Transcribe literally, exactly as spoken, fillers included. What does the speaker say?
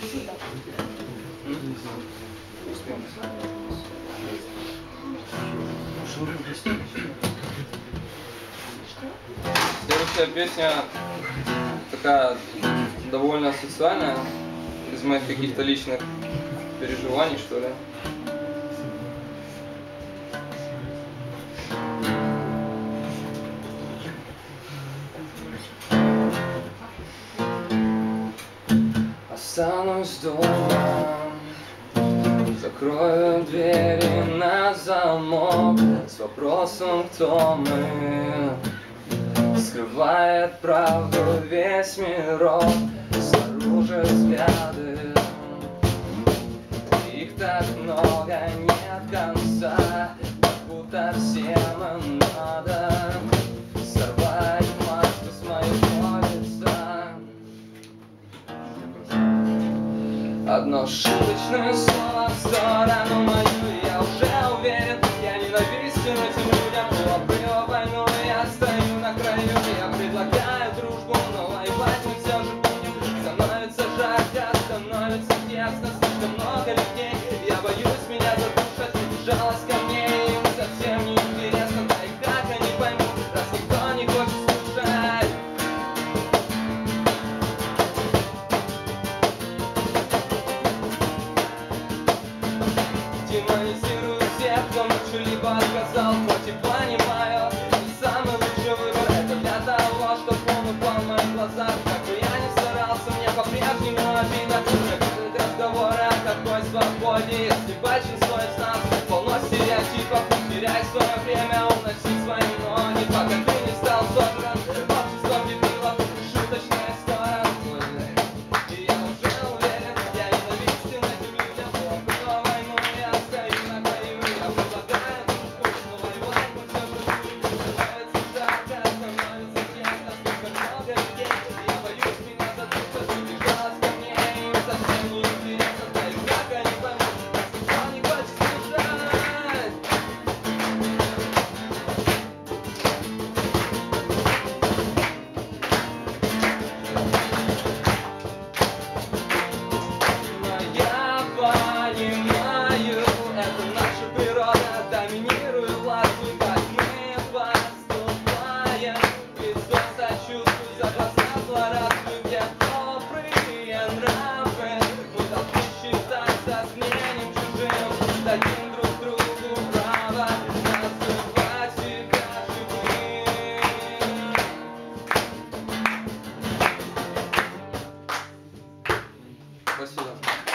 Следующая песня такая довольно социальная, из моих каких-то личных переживаний, что ли. Останусь дома, закрою двери на замок с вопросом, кто мы. Скрывает правду весь мирок, снаружи взгляды. Их так много, нет конца, как будто всем им надо сорвать маску с моего лица. Одно шуточное слово в сторону мою, я уже уверен, я ненавистен этим людям. Было войну, я стою на краю, я предлагаю дружбу, но воевать мы все же будем. Становится жарко, становится тесно, слишком много людей, я боюсь, меня задушат, жалость ко мне им совсем не интересно. Да и как они поймут, раз никто не хочет слушать. Демонизирую всех, кто мне что-либо отказал, хоть и понимаю, самый лучший выбор это для того, чтобы он упал в моих глазах. Как бы я ни старался, мне по-прежнему обидно. Как разговоры о какой свободе, если большинство из нас полно стереотипов. Теряй свое время, уноси свои ноги, пока ты не стал собран обществом дебилов. Шуточная история, и я уже уверен, я ненавистен этим людям. Было войну, я стою на краю, я предлагаю дружбу, но воевать мы все же будем. Становится жарко, становится тесно, слишком много людей, я боюсь, меня задушат, люди жалость ко мне им совсем не интересно. Да и как они поймут, раз никто не хочет слушать. Я понимаю, это наша природа, доминирует власть, как мы поступаем. Лицо сочувствует, за глаза злорадствует, где добрые нравы. Мы должны считаться с мнением чужим, дадим друг другу право называть себя живым. Спасибо.